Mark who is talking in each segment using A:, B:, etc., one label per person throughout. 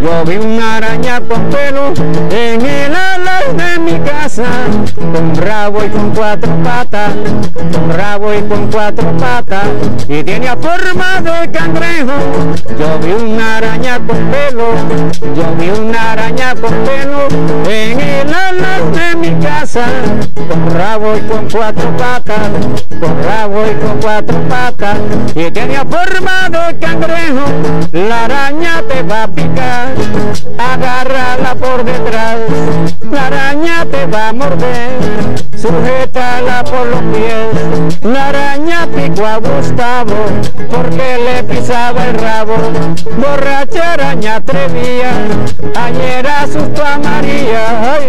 A: Yo vi una araña con pelo en el ala de mi casa, con rabo y con cuatro patas, con rabo y con cuatro patas, y tenía forma de cangrejo. Yo vi una araña con pelo, yo vi una araña con pelo en el ala de mi casa, con rabo y con cuatro patas, con rabo y con cuatro patas, y tenía forma de cangrejo. La araña te va a picar, agárrala por detrás, la araña te va a morder, sujétala por los pies. La araña picó a Gustavo porque le pisaba el rabo, borracha araña atrevía, ayer asustó a María. ¡Ay!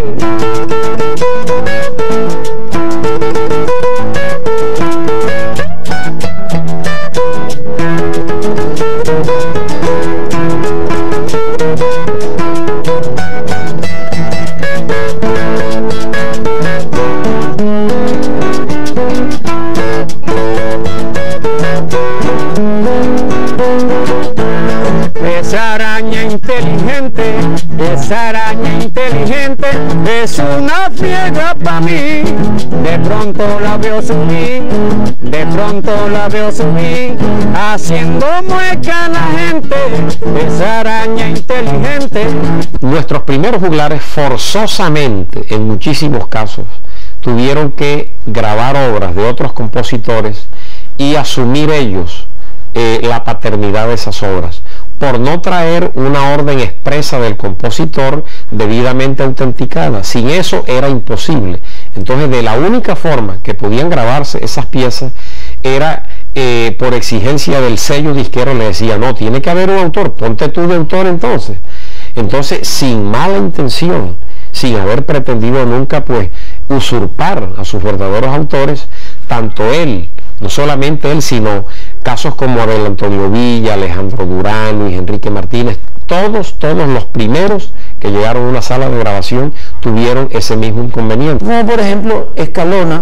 A: Esa araña inteligente, esa araña inteligente es una friega pa' mí. De pronto la veo subir, de pronto la veo subir, haciendo mueca a la gente, esa araña inteligente.
B: Nuestros primeros juglares forzosamente, en muchísimos casos, tuvieron que grabar obras de otros compositores y asumir ellos la paternidad de esas obras, por no traer una orden expresa del compositor debidamente autenticada. Sin eso era imposible. Entonces, de la única forma que podían grabarse esas piezas era por exigencia del sello disquero. Le decía, no, tiene que haber un autor, ponte tú de autor entonces. Entonces, sin mala intención, sin haber pretendido nunca pues usurpar a sus verdaderos autores, tanto él, no solamente él, sino casos como Abel Antonio Villa, Alejandro Durán, Luis Enrique Martínez, todos los primeros que llegaron a una sala de grabación tuvieron ese mismo inconveniente.
C: Como por ejemplo Escalona,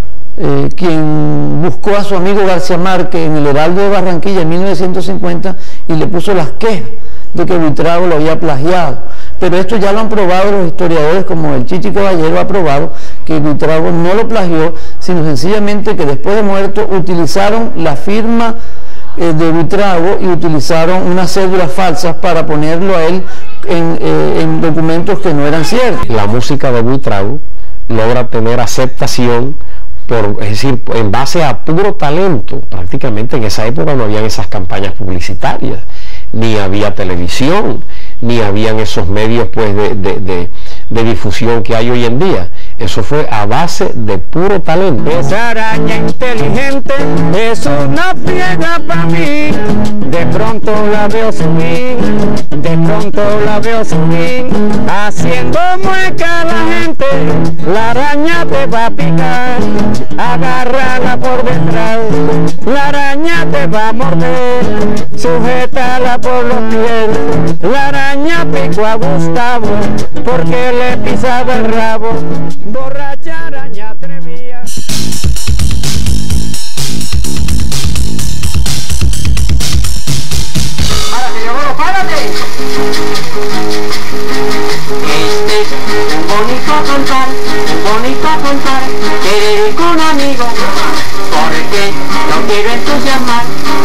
C: quien buscó a su amigo García Márquez en el Heraldo de Barranquilla en 1950 y le puso las quejas de que Buitrago lo había plagiado. Pero esto ya lo han probado los historiadores, como el Chichi Caballero ha probado que Buitrago no lo plagió, sino sencillamente que después de muerto utilizaron la firma de Buitrago y utilizaron unas cédulas falsas para ponerlo a él en documentos que no eran ciertos.
B: La música de Buitrago logra tener aceptación, es decir, en base a puro talento. Prácticamente en esa época no habían esas campañas publicitarias, ni había televisión, ni habían esos medios pues de difusión que hay hoy en día. Eso fue a base de puro talento.
A: Esa araña inteligente es una friega para mí. De pronto la veo subir, de pronto la veo subir, haciendo mueca a la gente. La araña te va a picar, agárrala por detrás, la araña te va a morder, sujétala por los pies. La araña picó a Gustavo porque le pisaba el rabo, borracha araña atrevía.
D: ¡Párate, Leonoro, párate! Este es un bonito cantar que dedico a un amigo, porque lo quiero entusiasmar,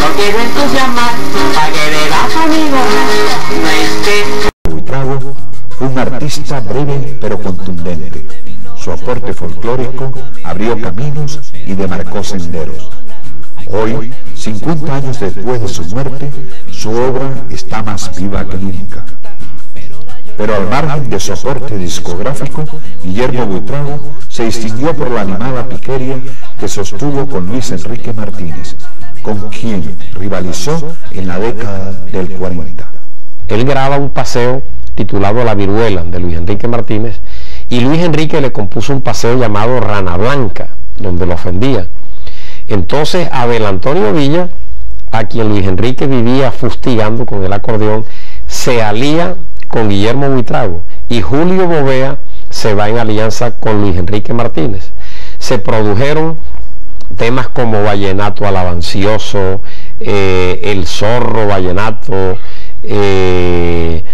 D: para que veas amigo.
E: Buitrago fue un artista breve pero contundente. Su aporte folclórico abrió caminos y demarcó senderos. Hoy, 50 años después de su muerte, su obra está más viva que nunca. Pero al margen de su aporte discográfico, Guillermo Buitrago se distinguió por la animada piquería que sostuvo con Luis Enrique Martínez, con quien rivalizó en la década del 40.
B: Él graba un paseo titulado La Viruela, de Luis Enrique Martínez, y Luis Enrique le compuso un paseo llamado Rana Blanca, donde lo ofendía. Entonces Abel Antonio Villa, a quien Luis Enrique vivía fustigando con el acordeón, se alía con Guillermo Buitrago, y Julio Bovea se va en alianza con Luis Enrique Martínez. Se produjeron temas como Vallenato Alabancioso, El Zorro Vallenato,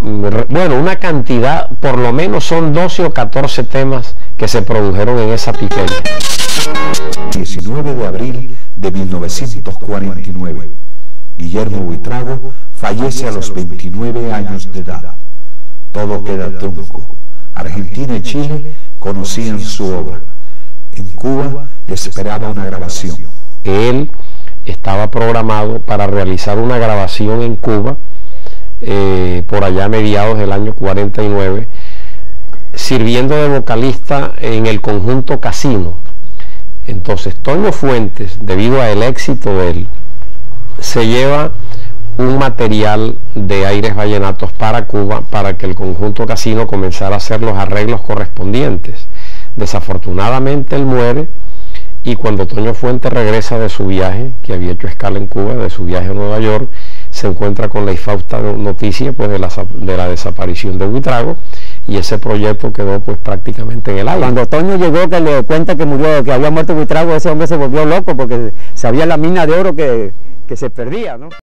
B: bueno, una cantidad, por lo menos son 12 o 14 temas que se produjeron en esa piquería.
E: 19 de abril de 1949, Guillermo Buitrago fallece a los 29 años de edad. Todo queda trunco. Argentina y Chile conocían su obra. En Cuba le esperaba una grabación.
B: Él estaba programado para realizar una grabación en Cuba por allá a mediados del año 49, sirviendo de vocalista en el conjunto Casino. Entonces Toño Fuentes, debido al éxito de él, se lleva un material de Aires Vallenatos para Cuba para que el conjunto Casino comenzara a hacer los arreglos correspondientes. Desafortunadamente él muere, y cuando Toño Fuentes regresa de su viaje, que había hecho escala en Cuba, de su viaje a Nueva York, se encuentra con la infausta noticia pues, de la desaparición de Buitrago, y ese proyecto quedó pues prácticamente en el aire.
A: Cuando Toño llegó, que le cuenta que murió, que había muerto Buitrago, ese hombre se volvió loco porque sabía la mina de oro que se perdía, ¿no?